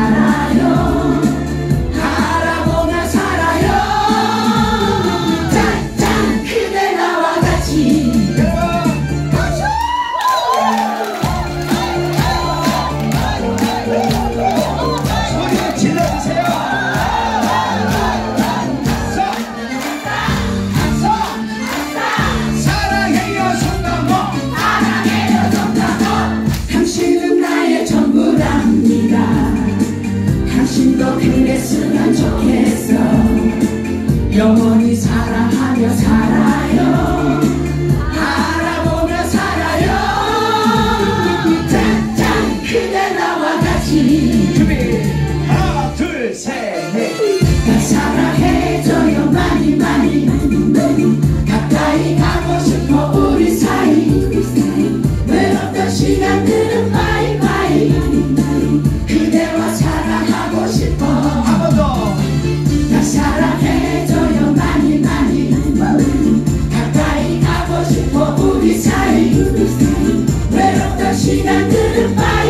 살아요. 바라보며 살아요. 짠짠 그대 나와 같이. 소리 질러주세요. 사랑해요 손나무. 사랑해요 손나무. 당신은 나의 전부랍니다. 당신도 그랬으면 좋겠어. 영원히 사랑하며 살아요. 바라보며 살아요. 짠짠 그대 나와 같이. 준비 하나 둘 셋 넷. 날 사랑해줘요 많이 많이. 가까이 가고 싶어 우리 사이. 외롭던 시간들은 바이바이. 그대와 사랑하고 싶어. 한 번 더. 날 사랑해줘요 많이 많이. 가까이 가고 싶어 우리 사이. 외롭던 시간들은 바이바이.